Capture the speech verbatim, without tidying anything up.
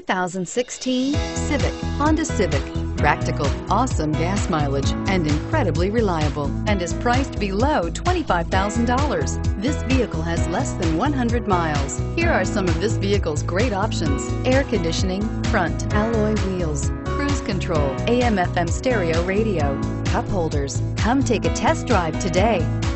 thousand sixteen Civic, Honda Civic. Practical, awesome gas mileage, and incredibly reliable, and is priced below twenty-five thousand dollars. This vehicle has less than one hundred miles. Here are some of this vehicle's great options: air conditioning, front alloy wheels, cruise control, A M F M stereo radio, cup holders. Come take a test drive today.